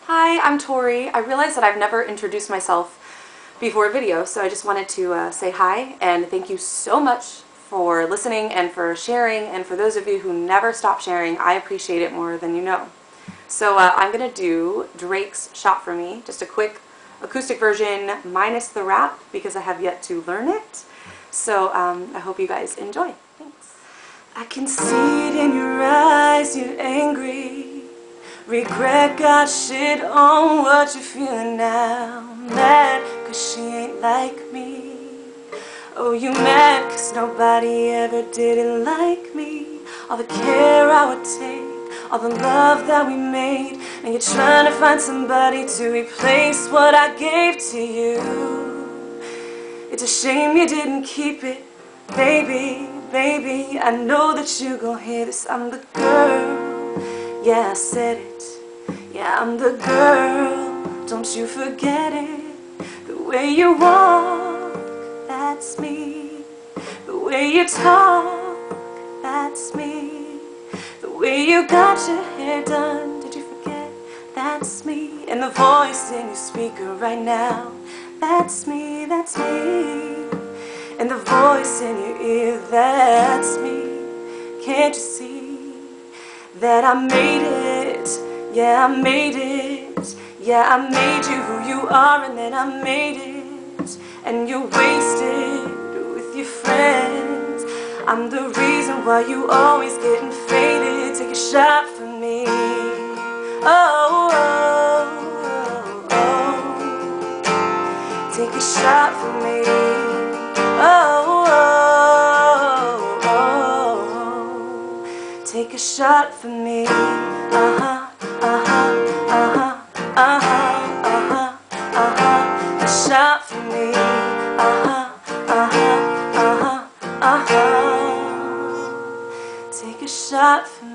Hi, I'm Tori. I realized that I've never introduced myself before a video, so I just wanted to say hi and thank you so much for listening and for sharing, and for those of you who never stop sharing, I appreciate it more than you know. So I'm going to do Drake's Shot For Me, just a quick acoustic version minus the rap because I have yet to learn it. So I hope you guys enjoy. Thanks. I can see it in your eyes, you're angry. Regret got shit on what you're feeling now. Mad cause she ain't like me. Oh, you mad cause nobody ever did it like me. All the care I would take, all the love that we made, and you're trying to find somebody to replace what I gave to you. It's a shame you didn't keep it, baby, baby. I know that you gon' hear this. I'm the girl, yeah, I said it. Yeah, I'm the girl, don't you forget it. The way you walk, that's me. The way you talk, that's me. The way you got your hair done, did you forget? That's me. And the voice in your speaker right now, that's me, that's me. And the voice in your ear, that's me. Can't you see that I made it? Yeah, I made it. Yeah, I made you who you are, and then I made it. And you're wasted with your friends. I'm the reason why you always getting faded. Take a shot for me. Oh, oh, oh, oh. Take a shot for me. Oh, oh, oh. Take a shot for me. Uh-huh. A shot for me. Take a shot for me.